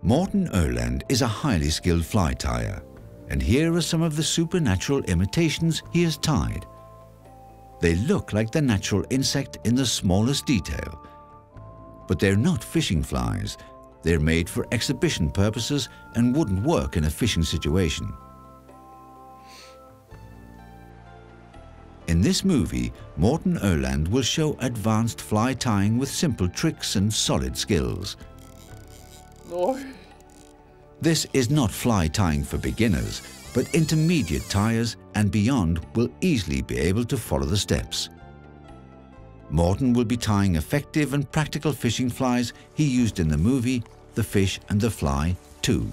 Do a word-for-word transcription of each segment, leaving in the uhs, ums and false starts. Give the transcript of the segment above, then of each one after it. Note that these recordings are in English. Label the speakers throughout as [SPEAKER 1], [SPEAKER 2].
[SPEAKER 1] Morten Oeland is a highly skilled fly tier, and here are some of the supernatural imitations he has tied. They look like the natural insect in the smallest detail, but they're not fishing flies. They're made for exhibition purposes and wouldn't work in a fishing situation. In this movie, Morten Oeland will show advanced fly tying with simple tricks and solid skills.
[SPEAKER 2] No.
[SPEAKER 1] This is not fly tying for beginners, but intermediate tiers and beyond will easily be able to follow the steps. Morten will be tying effective and practical fishing flies he used in the movie The Fish and the Fly two.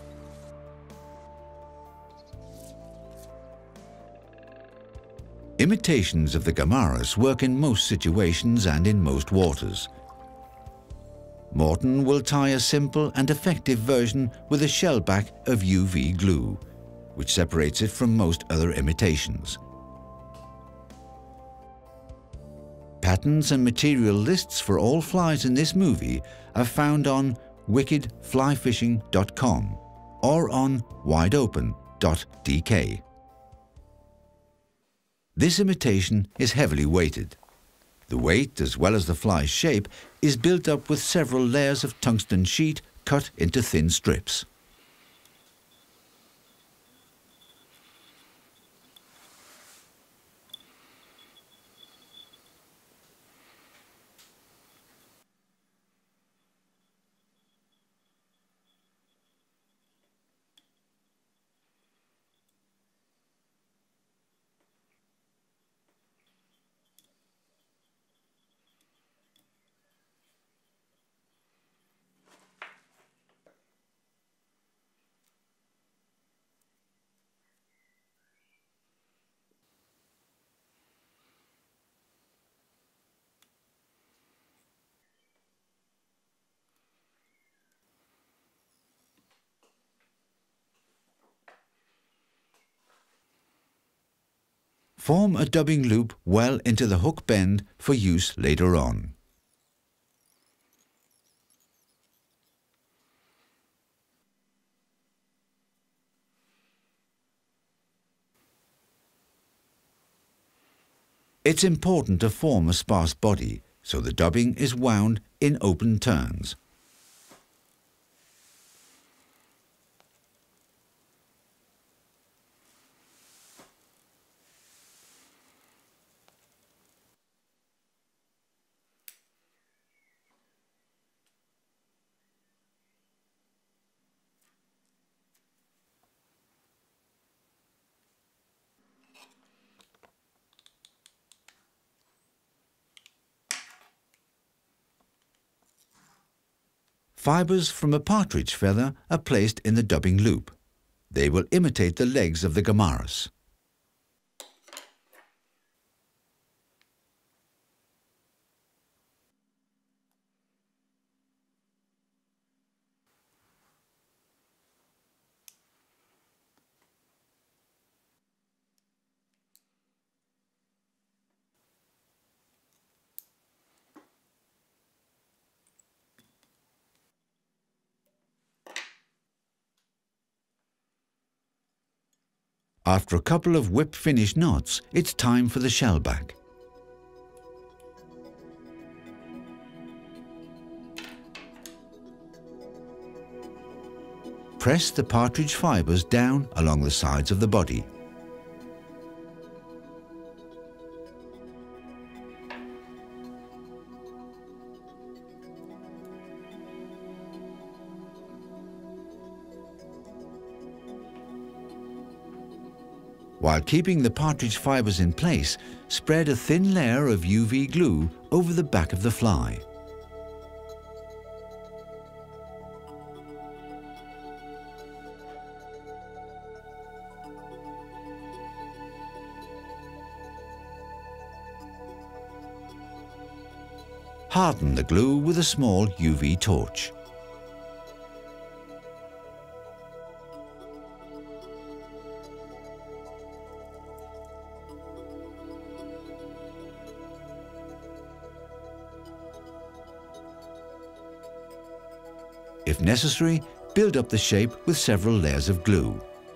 [SPEAKER 1] Imitations of the Gamaras work in most situations and in most waters. Morten will tie a simple and effective version with a shellback of U V glue, which separates it from most other imitations. Patterns and material lists for all flies in this movie are found on wicked fly fishing dot com or on wide open dot d k. This imitation is heavily weighted. The weight, as well as the fly's shape, is built up with several layers of tungsten sheet cut into thin strips. Form a dubbing loop well into the hook bend for use later on. It's important to form a sparse body, so the dubbing is wound in open turns. Fibers from a partridge feather are placed in the dubbing loop. They will imitate the legs of the Gamaras. After a couple of whip finish knots, it's time for the shellback. Press the partridge fibers down along the sides of the body. While keeping the partridge fibers in place, spread a thin layer of U V glue over the back of the fly. Harden the glue with a small U V torch. If necessary, build up the shape with several layers of glue.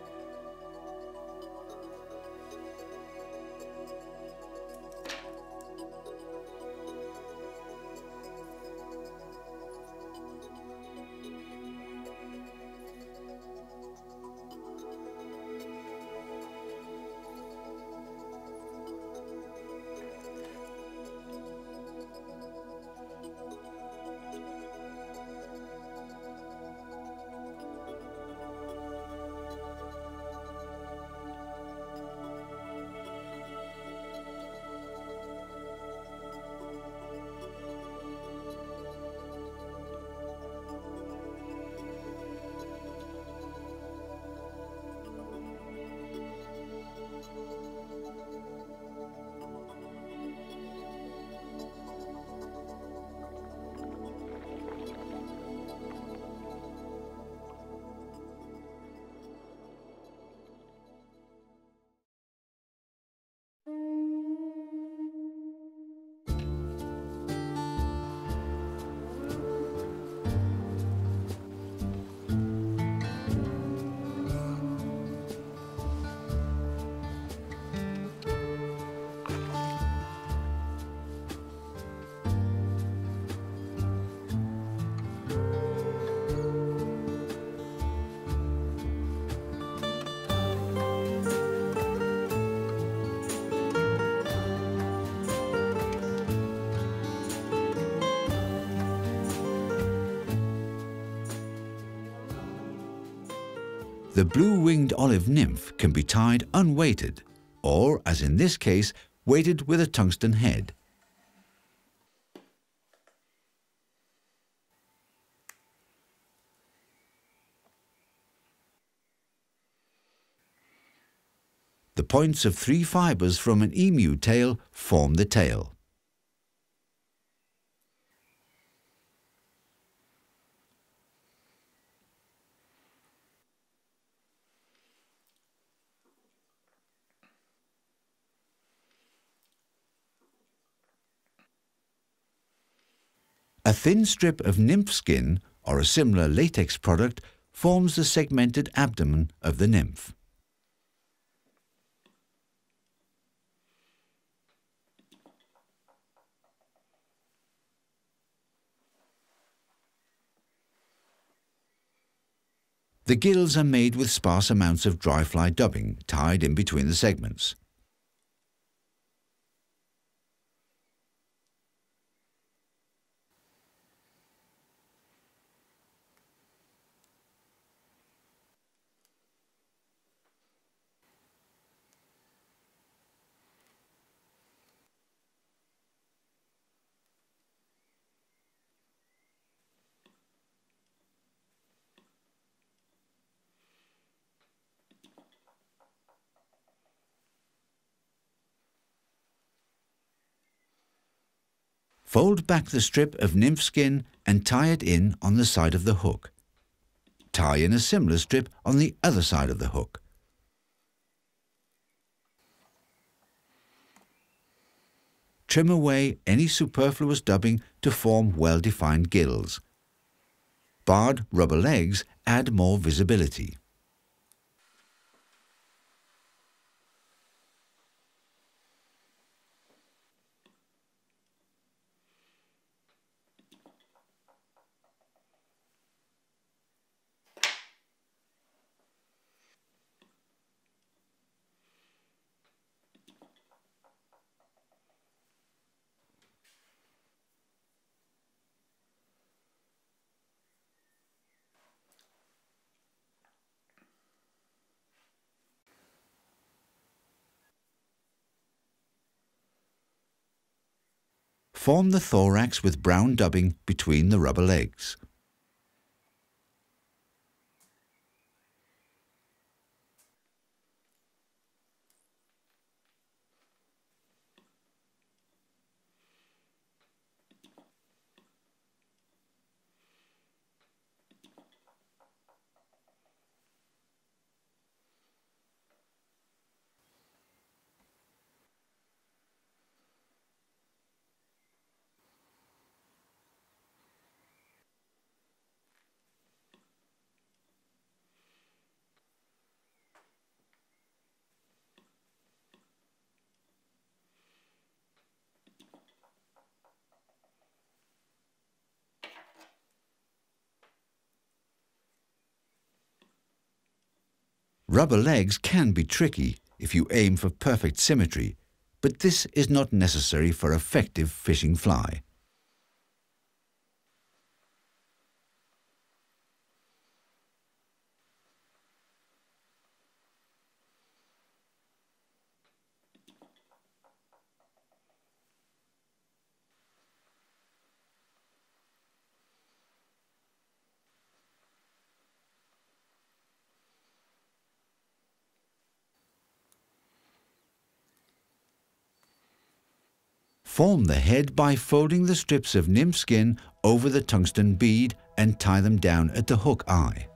[SPEAKER 1] The blue-winged olive nymph can be tied unweighted, or, as in this case, weighted with a tungsten head. The points of three fibres from an emu tail form the tail. A thin strip of nymph skin, or a similar latex product, forms the segmented abdomen of the nymph. The gills are made with sparse amounts of dry fly dubbing tied in between the segments. Fold back the strip of nymph skin and tie it in on the side of the hook. Tie in a similar strip on the other side of the hook. Trim away any superfluous dubbing to form well-defined gills. Barred rubber legs add more visibility. Form the thorax with brown dubbing between the rubber legs. Rubber legs can be tricky if you aim for perfect symmetry, but this is not necessary for effective fishing fly. Form the head by folding the strips of nymph skin over the tungsten bead and tie them down at the hook eye.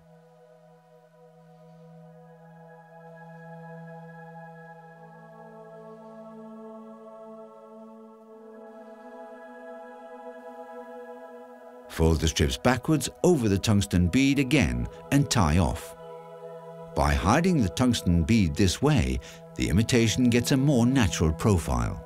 [SPEAKER 1] Fold the strips backwards over the tungsten bead again and tie off. By hiding the tungsten bead this way, the imitation gets a more natural profile.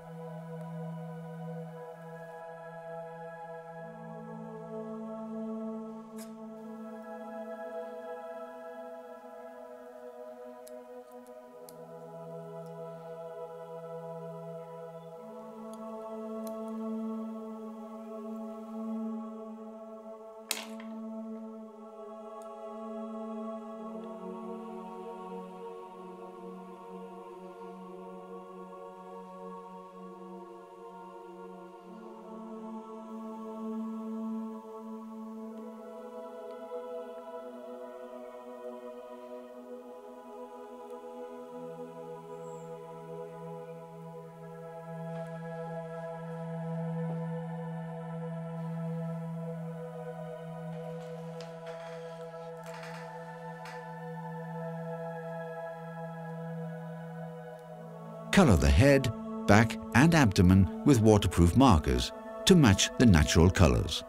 [SPEAKER 1] Color the head, back and abdomen with waterproof markers to match the natural colors.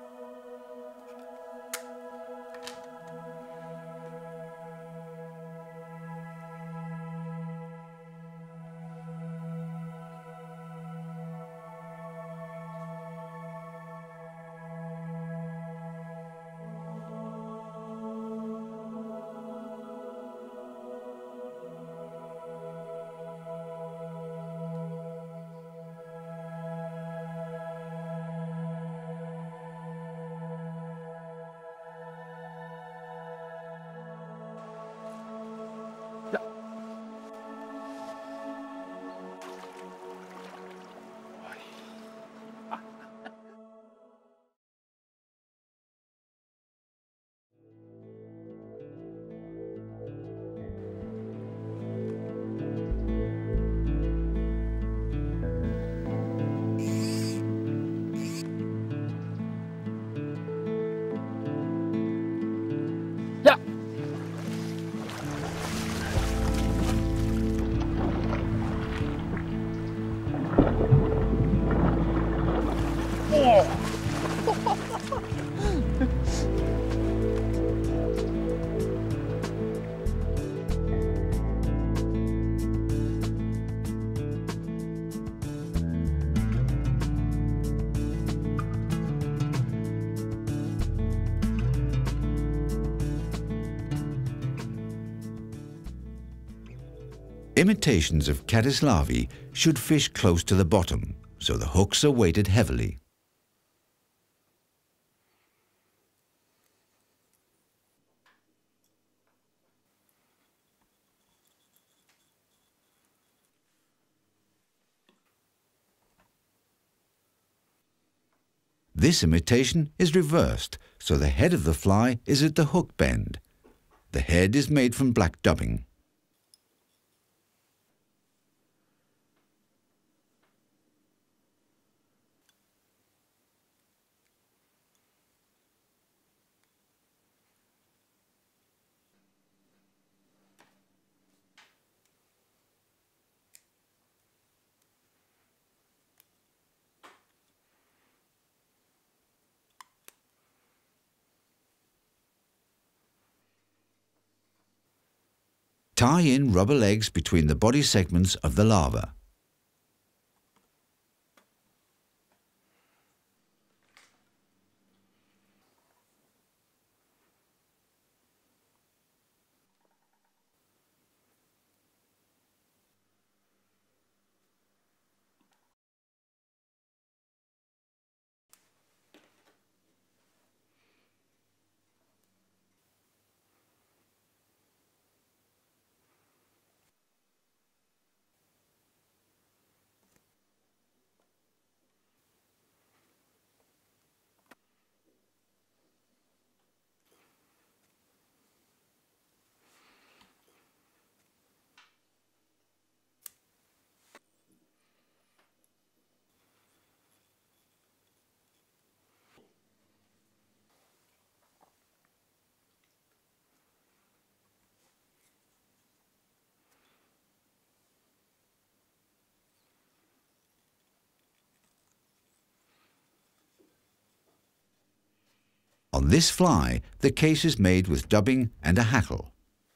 [SPEAKER 1] Imitations of caddis larvae should fish close to the bottom, so the hooks are weighted heavily. This imitation is reversed, so the head of the fly is at the hook bend. The head is made from black dubbing. Tie in rubber legs between the body segments of the larva. On this fly, the case is made with dubbing and a hackle.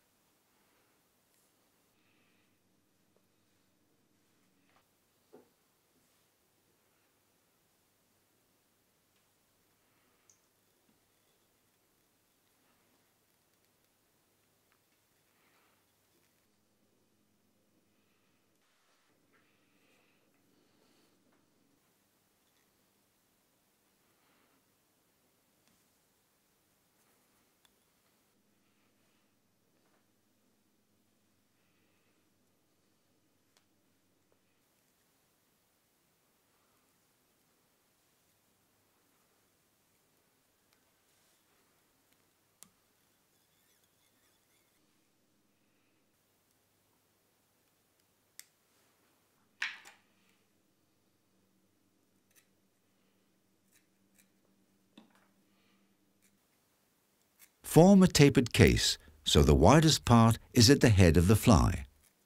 [SPEAKER 1] Form a tapered case so the widest part is at the head of the fly.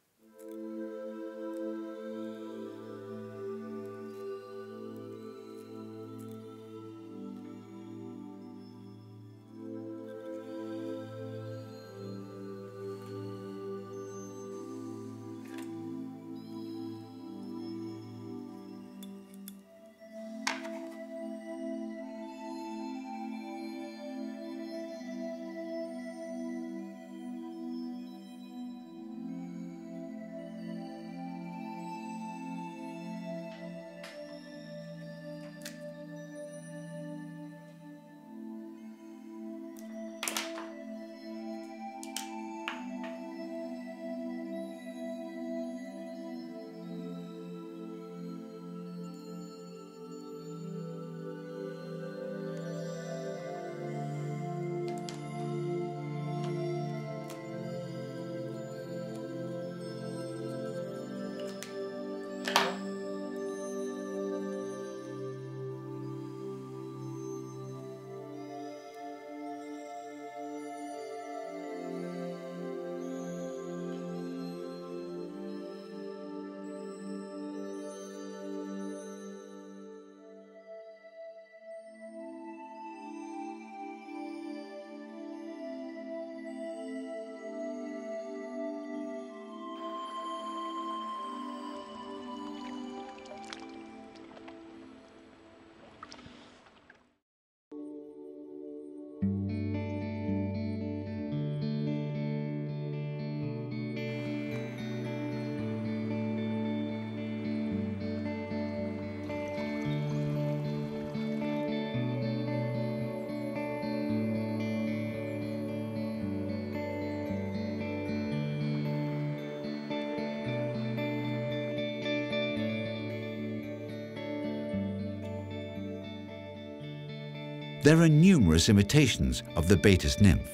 [SPEAKER 1] There are numerous imitations of the Baetis nymph.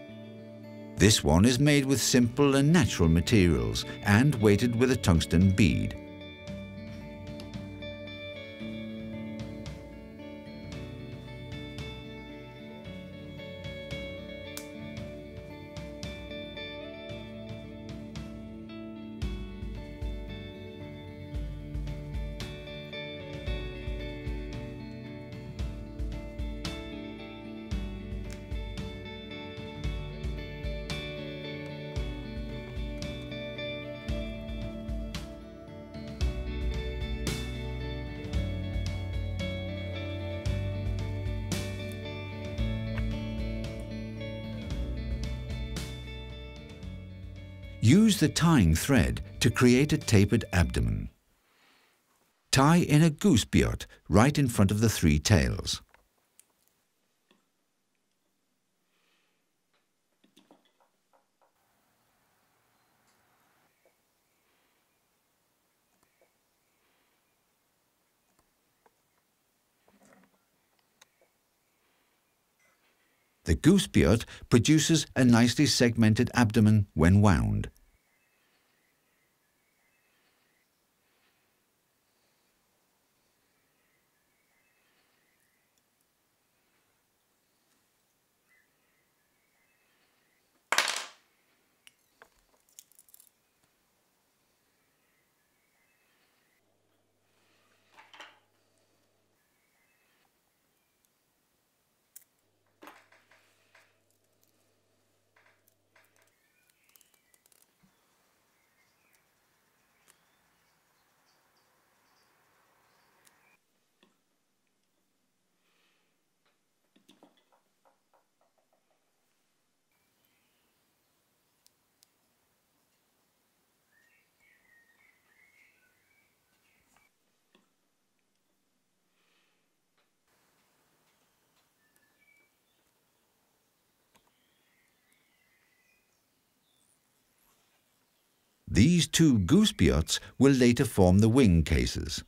[SPEAKER 1] This one is made with simple and natural materials and weighted with a tungsten bead. Use the tying thread to create a tapered abdomen. Tie in a goosebeot right in front of the three tails. The goosebeot produces a nicely segmented abdomen when wound. These two goosebeots will later form the wing cases.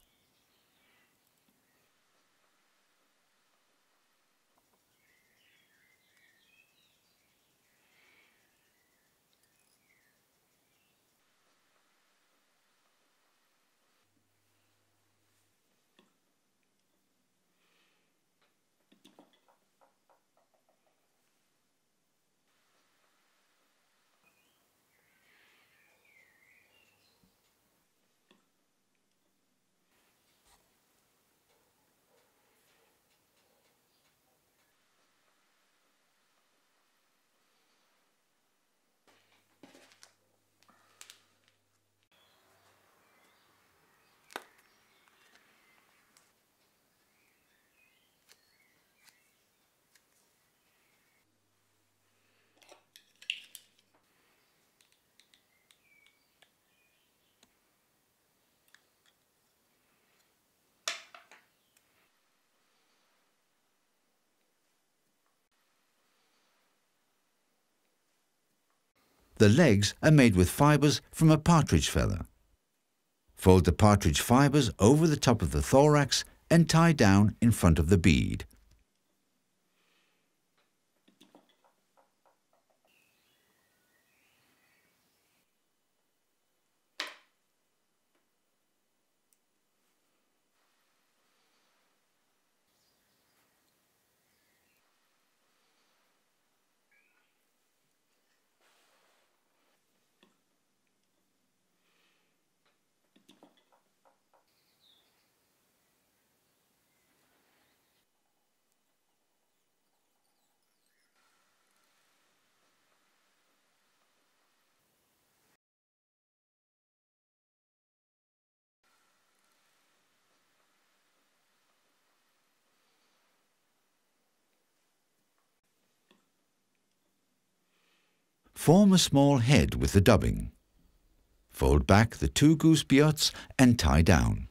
[SPEAKER 1] The legs are made with fibres from a partridge feather. Fold the partridge fibres over the top of the thorax and tie down in front of the bead. Form a small head with the dubbing. Fold back the two goosebeots and tie down.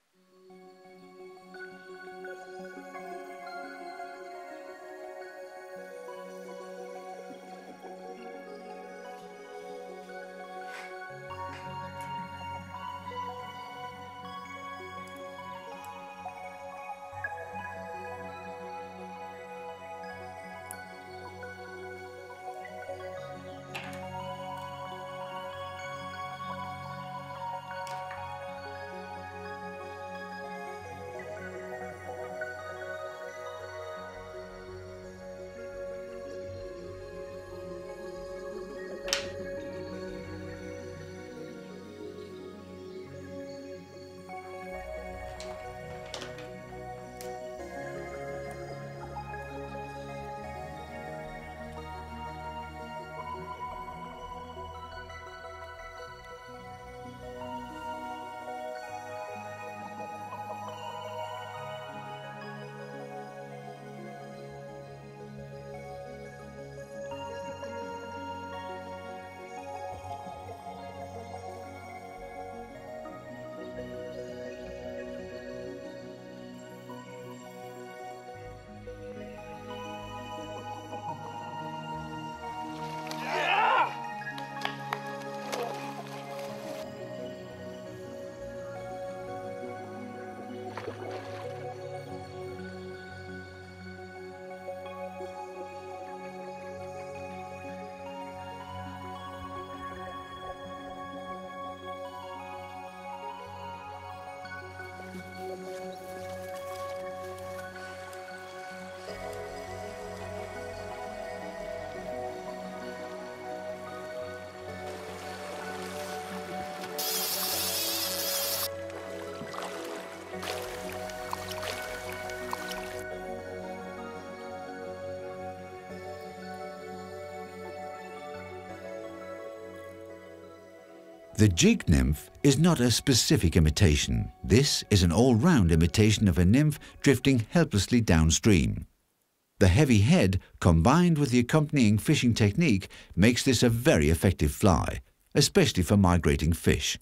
[SPEAKER 1] The jig nymph is not a specific imitation. This is an all-round imitation of a nymph drifting helplessly downstream. The heavy head, combined with the accompanying fishing technique, makes this a very effective fly, especially for migrating fish.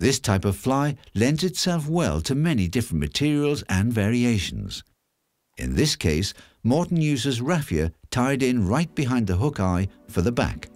[SPEAKER 1] This type of fly lends itself well to many different materials and variations. In this case, Morten uses raffia tied in right behind the hook eye for the back.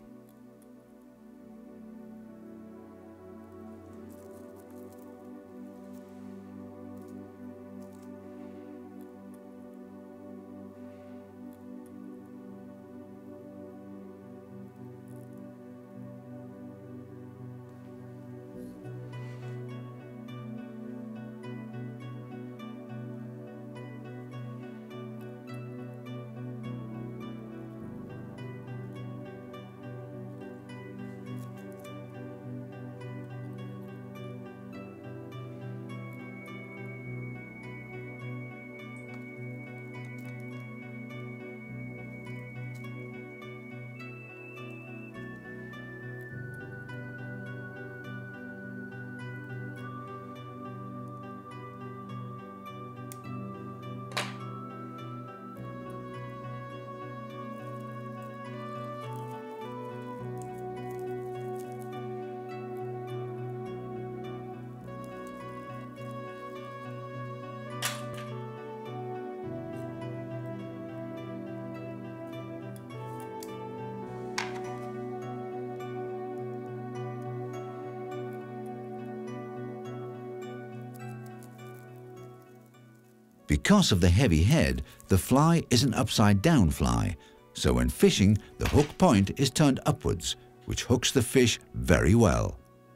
[SPEAKER 1] Because of the heavy head, the fly is an upside-down fly, so when fishing, the hook point is turned upwards, which hooks the fish very well.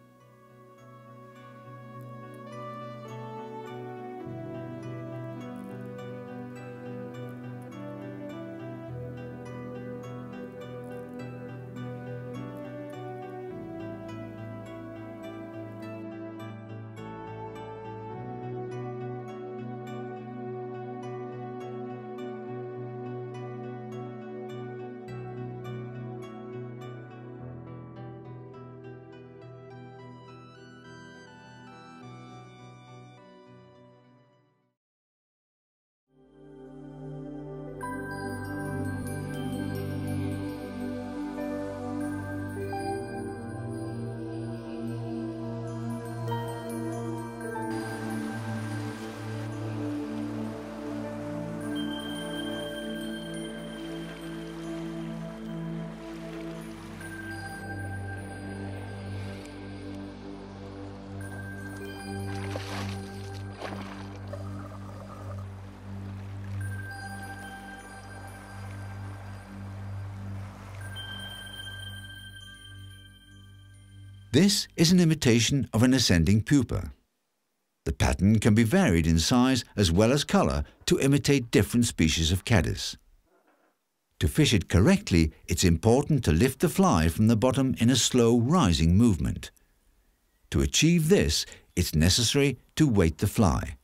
[SPEAKER 1] This is an imitation of an ascending pupa. The pattern can be varied in size as well as color to imitate different species of caddis. To fish it correctly, it's important to lift the fly from the bottom in a slow rising movement. To achieve this, it's necessary to weight the fly.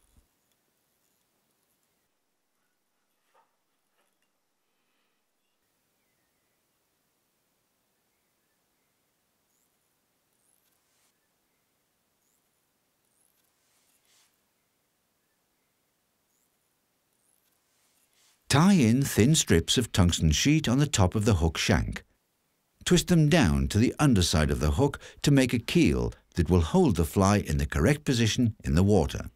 [SPEAKER 1] Tie in thin strips of tungsten sheet on the top of the hook shank. Twist them down to the underside of the hook to make a keel that will hold the fly in the correct position in the water.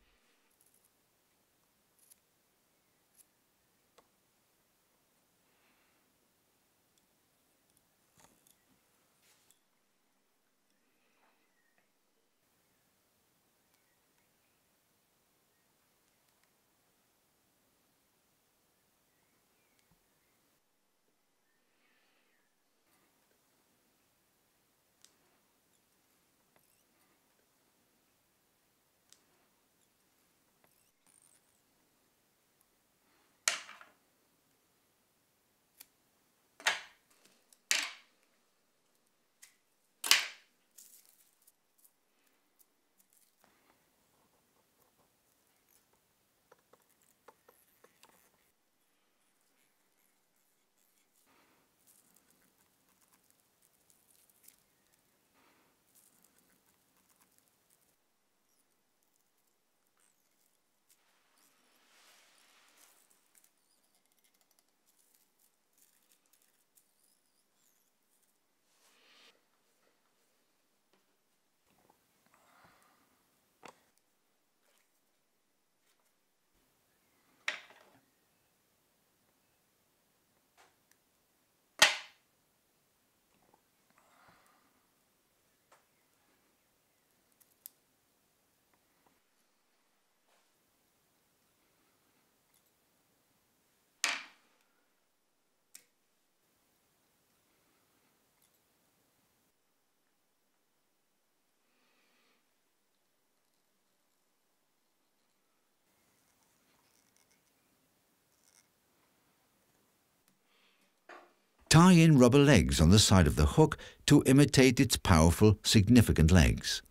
[SPEAKER 1] Tie in rubber legs on the side of the hook to imitate its powerful, significant legs.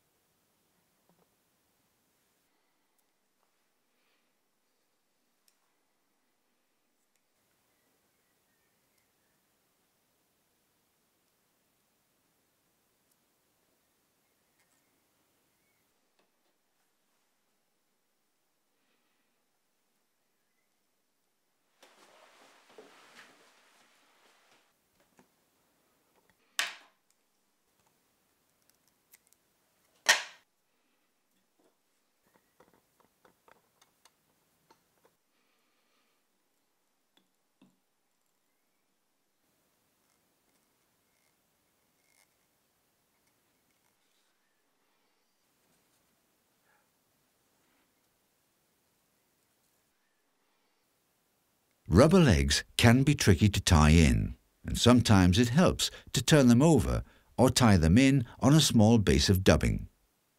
[SPEAKER 1] Rubber legs can be tricky to tie in, and sometimes it helps to turn them over or tie them in on a small base of dubbing.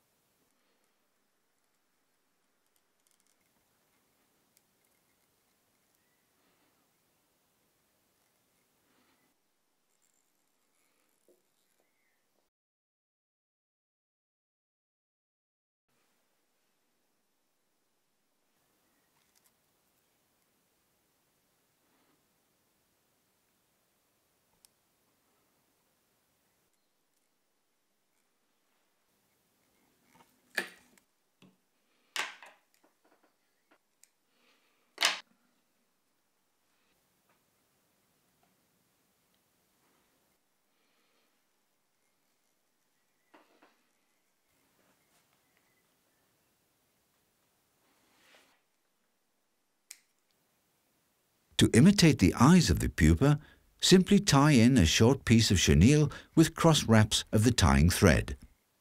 [SPEAKER 1] To imitate the eyes of the pupa, simply tie in a short piece of chenille with cross wraps of the tying thread.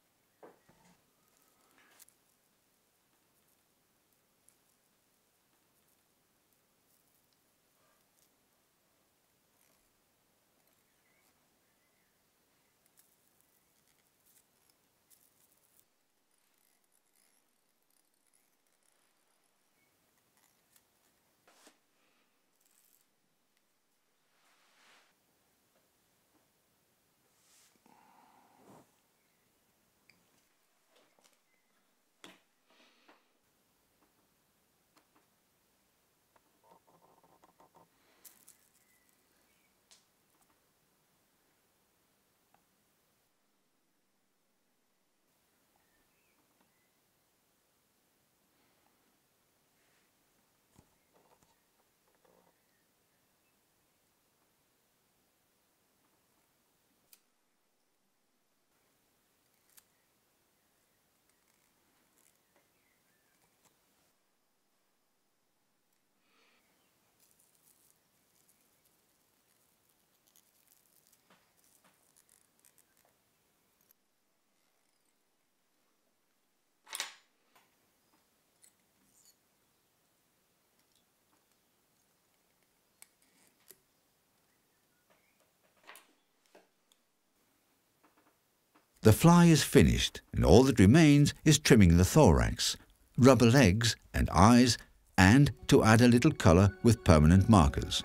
[SPEAKER 1] The fly is finished, and all that remains is trimming the thorax, rubber legs and eyes, and to add a little colour with permanent markers.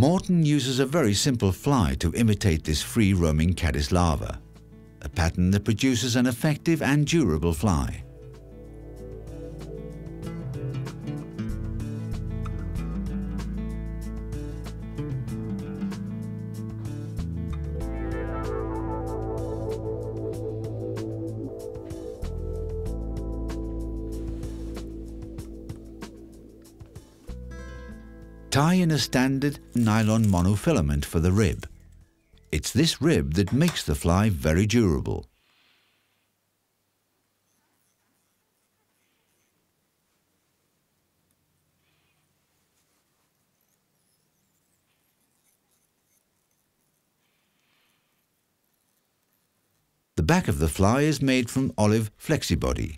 [SPEAKER 1] Morten uses a very simple fly to imitate this free-roaming caddis larva, a pattern that produces an effective and durable fly. Tie in a standard nylon monofilament for the rib. It's this rib that makes the fly very durable. The back of the fly is made from olive flexibody.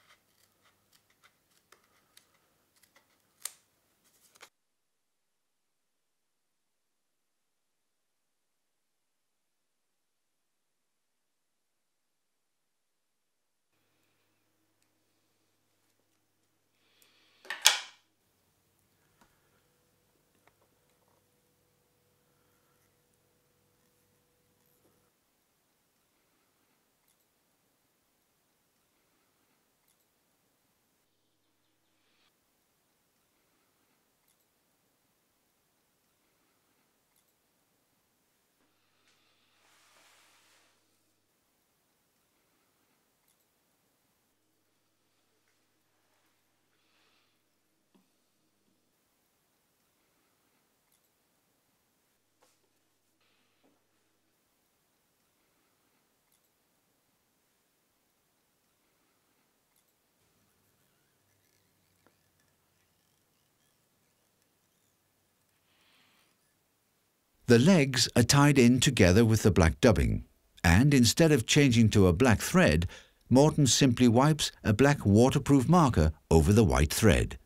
[SPEAKER 1] The legs are tied in together with the black dubbing, and instead of changing to a black thread, Morten simply wipes a black waterproof marker over the white thread.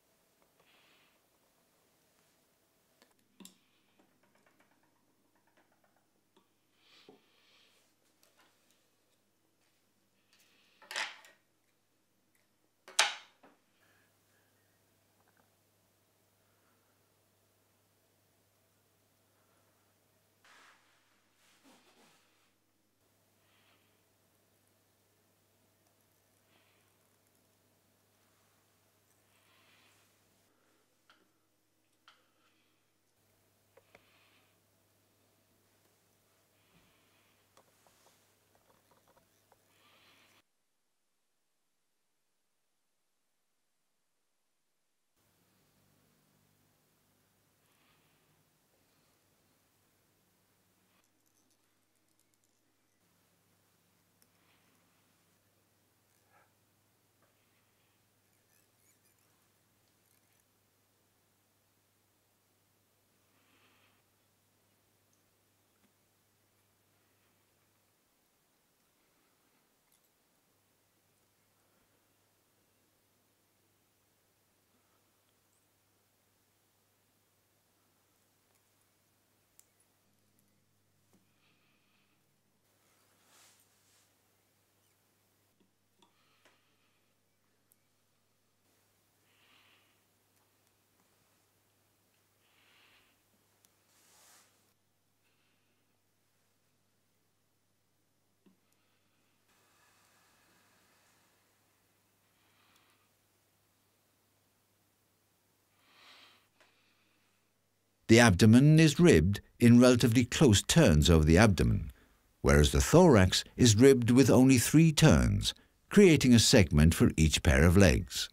[SPEAKER 1] The abdomen is ribbed in relatively close turns over the abdomen, whereas the thorax is ribbed with only three turns, creating a segment for each pair of legs.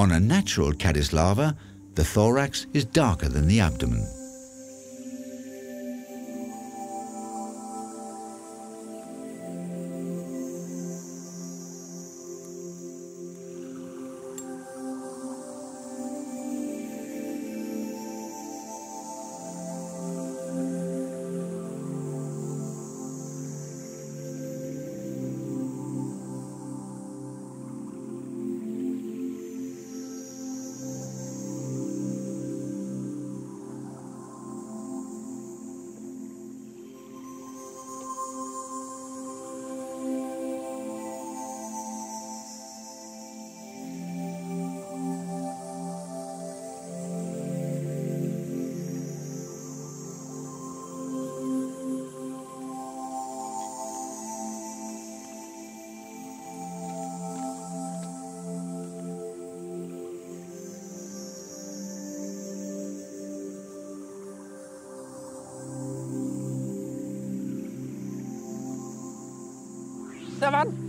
[SPEAKER 1] On a natural caddis larva, the thorax is darker than the abdomen.
[SPEAKER 2] Der var den!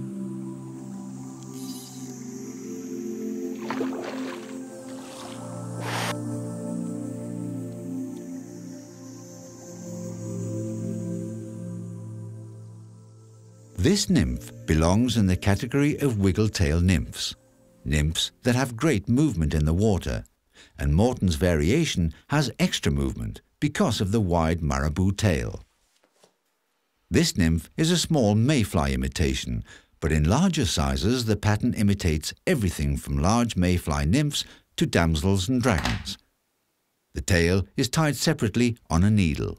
[SPEAKER 1] This nymph belongs in the category of wiggle-tail nymphs, nymphs that have great movement in the water, and Morten's variation has extra movement because of the wide marabou tail. This nymph is a small mayfly imitation, but in larger sizes the pattern imitates everything from large mayfly nymphs to damsels and dragons. The tail is tied separately on a needle.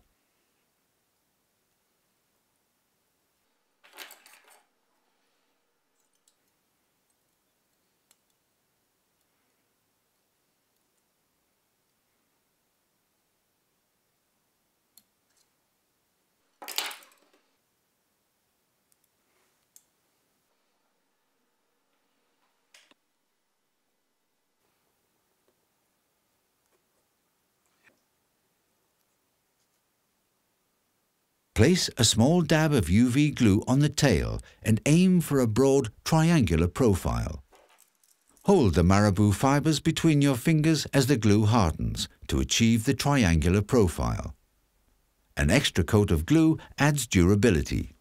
[SPEAKER 1] Place a small dab of U V glue on the tail and aim for a broad triangular profile. Hold the marabou fibers between your fingers as the glue hardens to achieve the triangular profile. An extra coat of glue adds durability.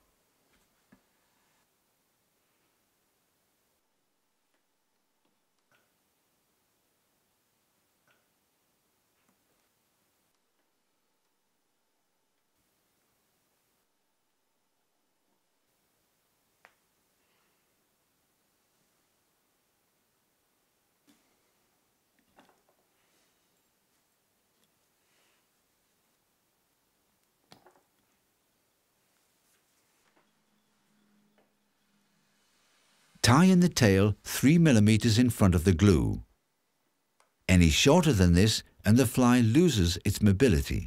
[SPEAKER 1] Tie in the tail three millimeters in front of the glue. Any shorter than this and the fly loses its mobility.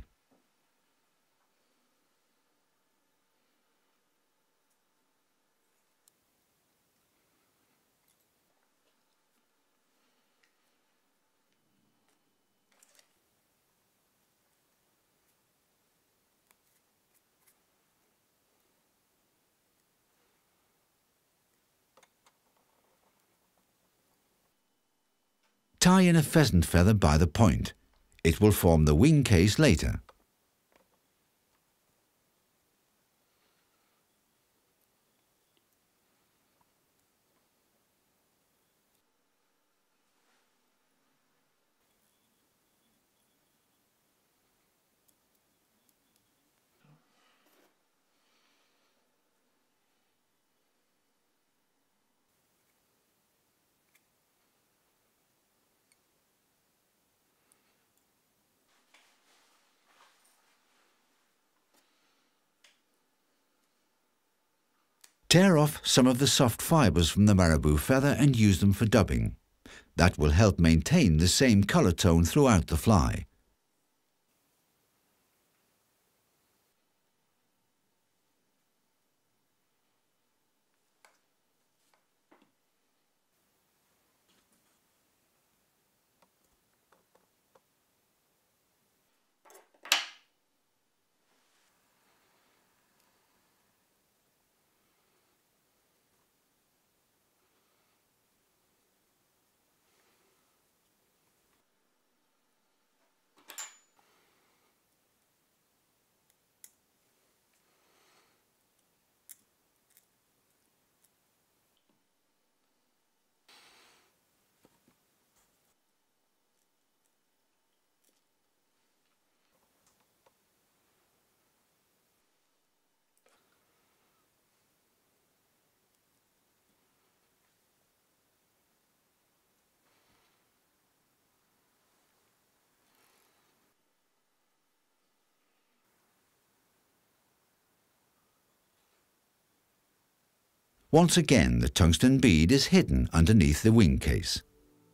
[SPEAKER 1] Tie in a pheasant feather by the point. It will form the wing case later. Tear off some of the soft fibers from the marabou feather and use them for dubbing. That will help maintain the same color tone throughout the fly. Once again, the tungsten bead is hidden underneath the wing case.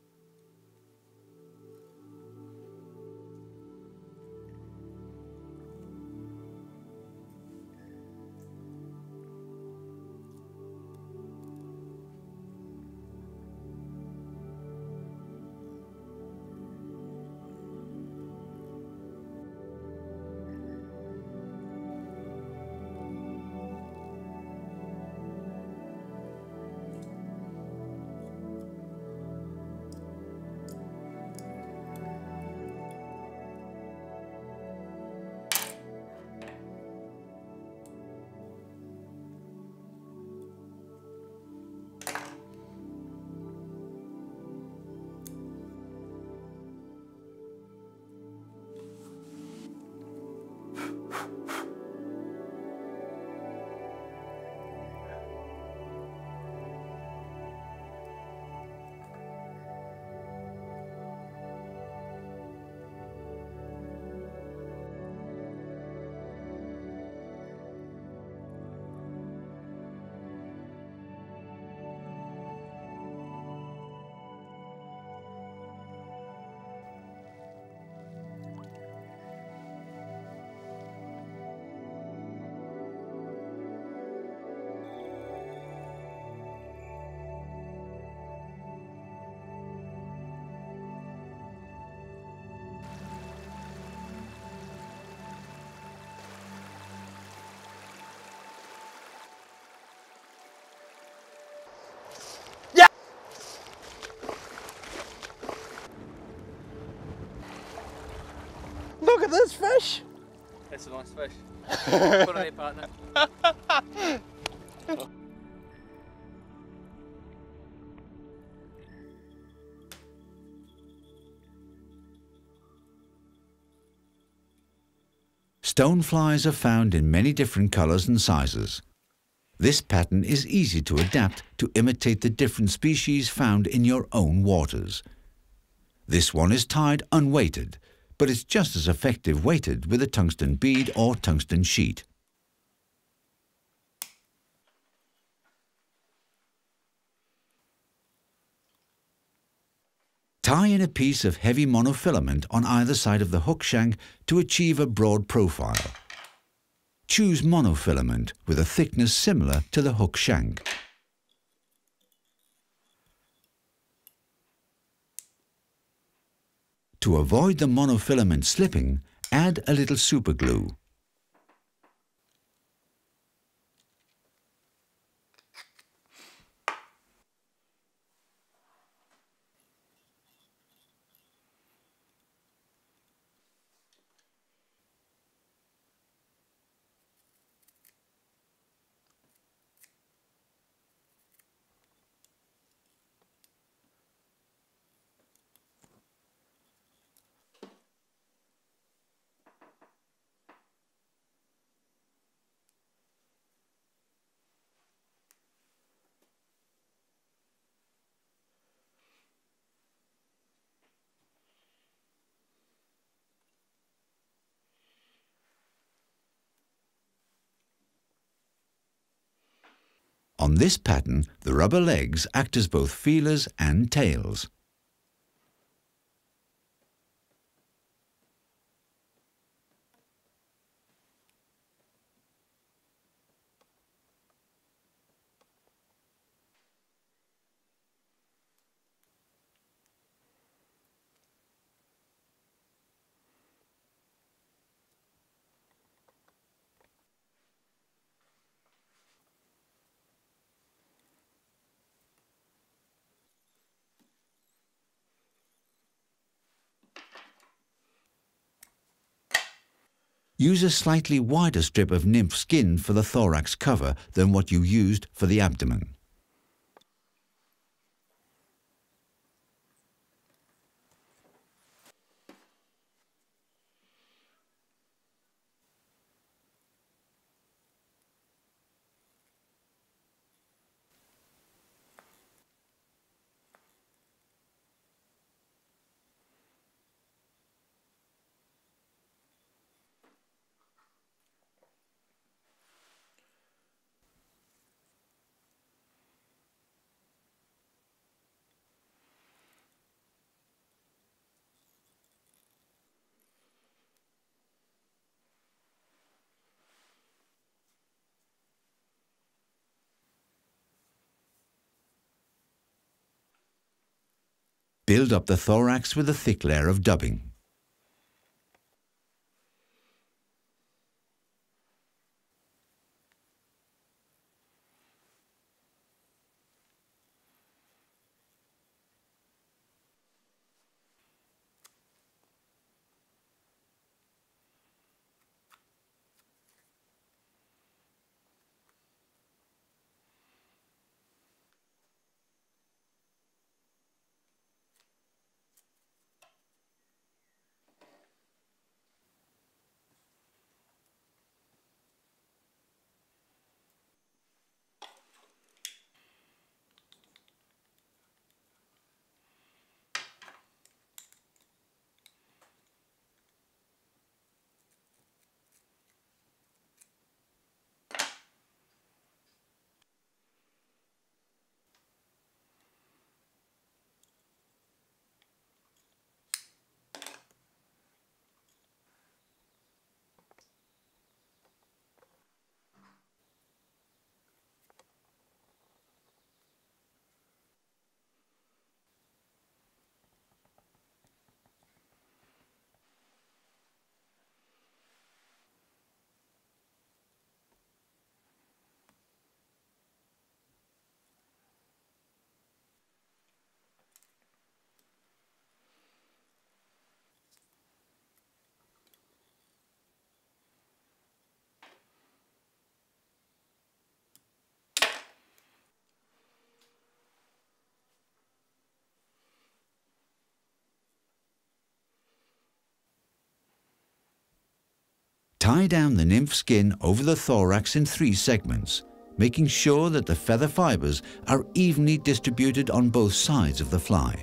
[SPEAKER 2] Look at this fish!
[SPEAKER 3] It's a nice fish. Put on your partner.
[SPEAKER 1] Stoneflies are found in many different colours and sizes. This pattern is easy to adapt to imitate the different species found in your own waters. This one is tied unweighted, but it's just as effective weighted with a tungsten bead or tungsten sheet. Tie in a piece of heavy monofilament on either side of the hook shank to achieve a broad profile. Choose monofilament with a thickness similar to the hook shank. To avoid the monofilament slipping, add a little superglue. On this pattern, the rubber legs act as both feelers and tails. Use a slightly wider strip of nymph skin for the thorax cover than what you used for the abdomen. Build up the thorax with a thick layer of dubbing. Tie down the nymph skin over the thorax in three segments, making sure that the feather fibers are evenly distributed on both sides of the fly.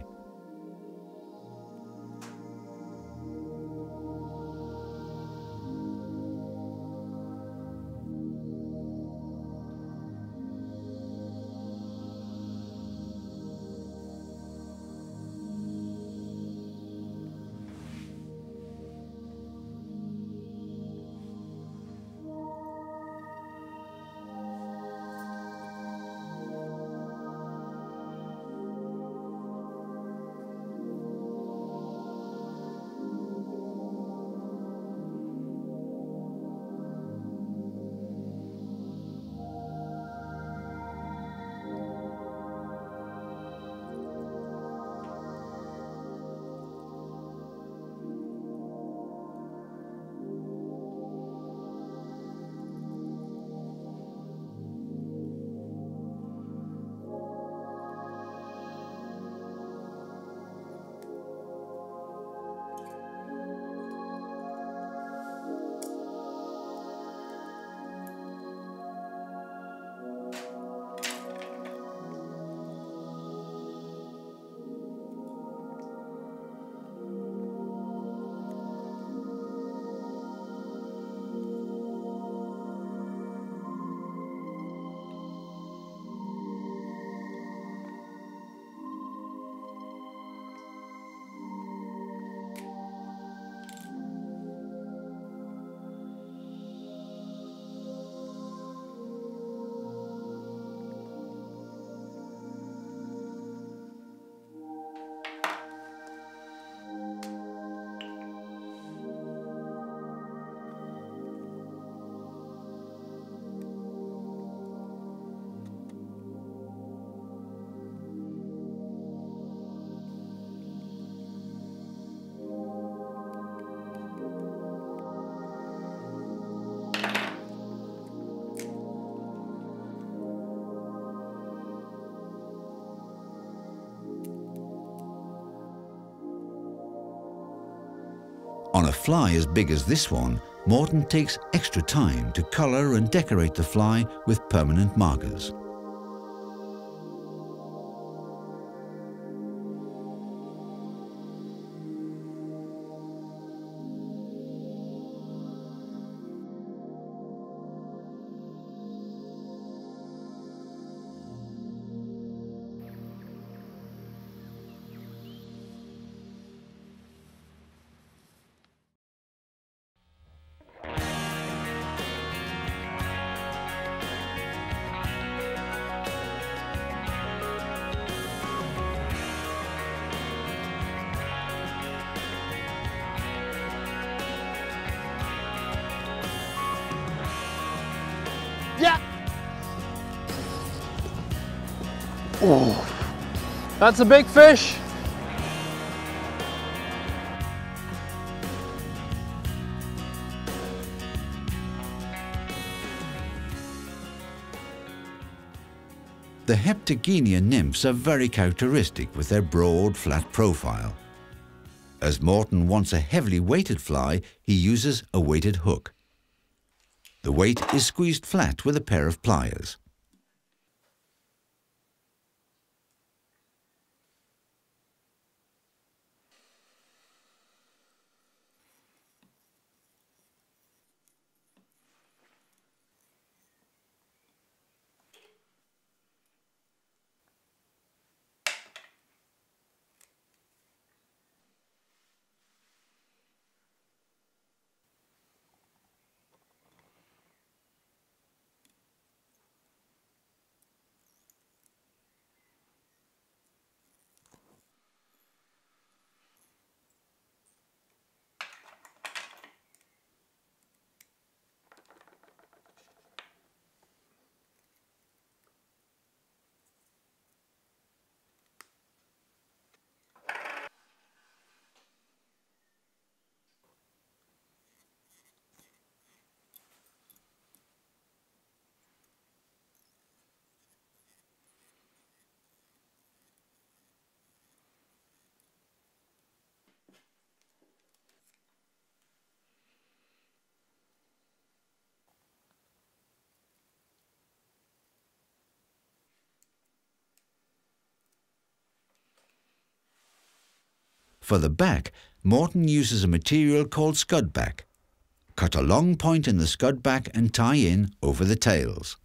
[SPEAKER 1] On a fly as big as this one, Morten takes extra time to colour and decorate the fly with permanent markers.
[SPEAKER 2] Oh, that's a big fish.
[SPEAKER 1] The Heptagenia nymphs are very characteristic with their broad, flat profile. As Morten wants a heavily weighted fly, he uses a weighted hook. The weight is squeezed flat with a pair of pliers. For the back, Morten uses a material called scudback. Cut a long point in the scudback and tie in over the tails.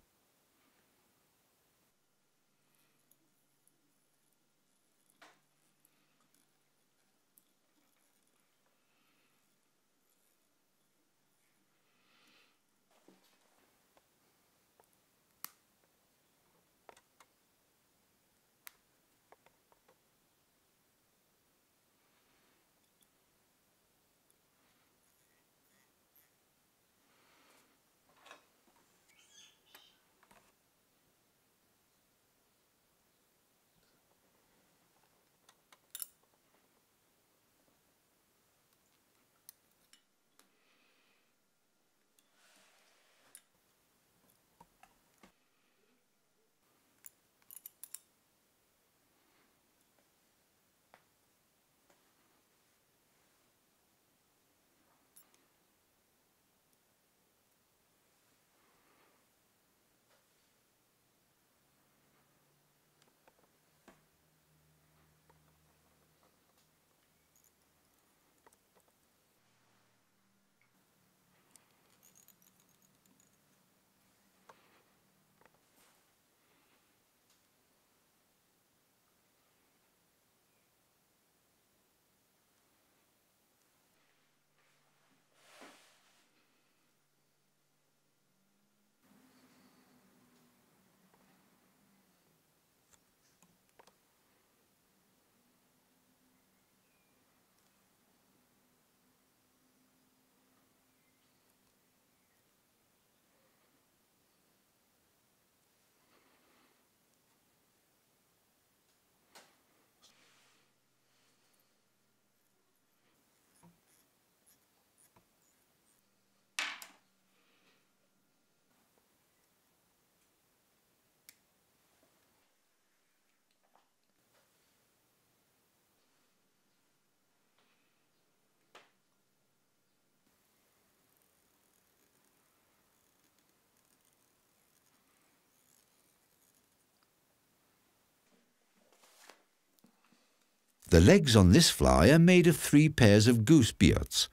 [SPEAKER 1] The legs on this fly are made of three pairs of goose beards.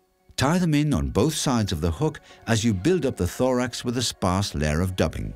[SPEAKER 1] Tie them in on both sides of the hook as you build up the thorax with a sparse layer of dubbing.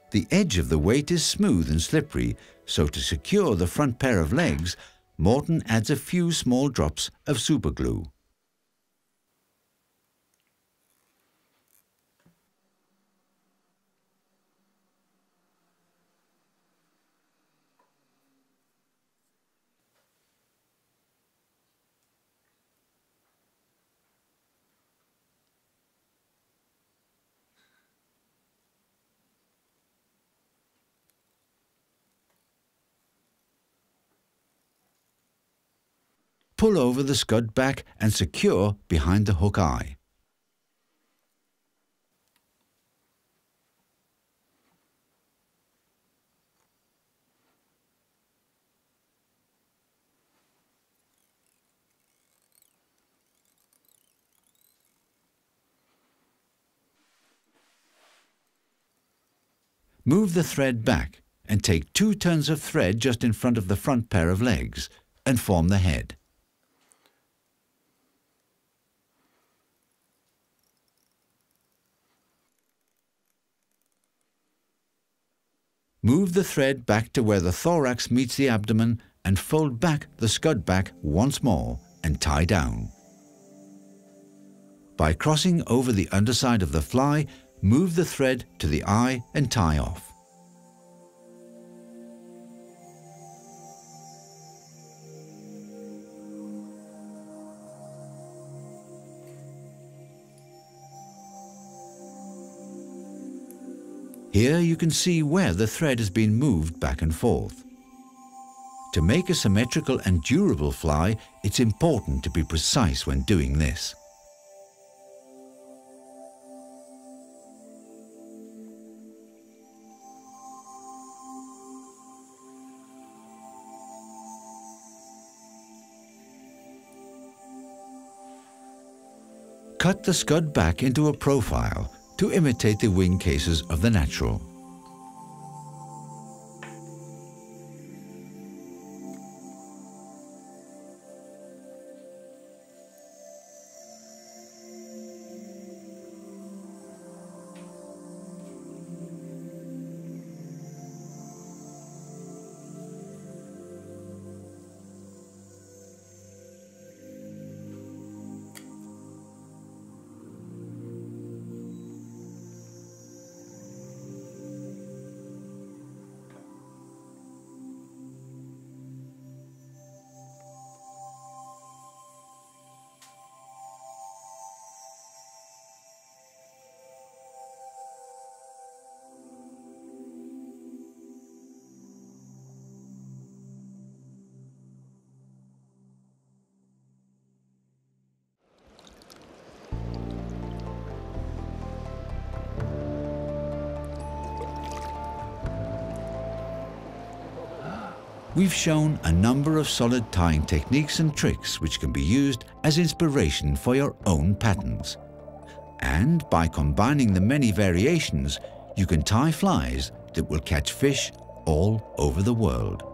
[SPEAKER 1] The edge of the weight is smooth and slippery, so to secure the front pair of legs, Morten adds a few small drops of superglue. Pull over the scud back and secure behind the hook eye. Move the thread back and take two turns of thread just in front of the front pair of legs and form the head. Move the thread back to where the thorax meets the abdomen and fold back the scud back once more and tie down. By crossing over the underside of the fly, move the thread to the eye and tie off. Here you can see where the thread has been moved back and forth. To make a symmetrical and durable fly, it's important to be precise when doing this. Cut the scud back into a profile to imitate the wing cases of the natural. We've shown a number of solid tying techniques and tricks which can be used as inspiration for your own patterns. And by combining the many variations, you can tie flies that will catch fish all over the world.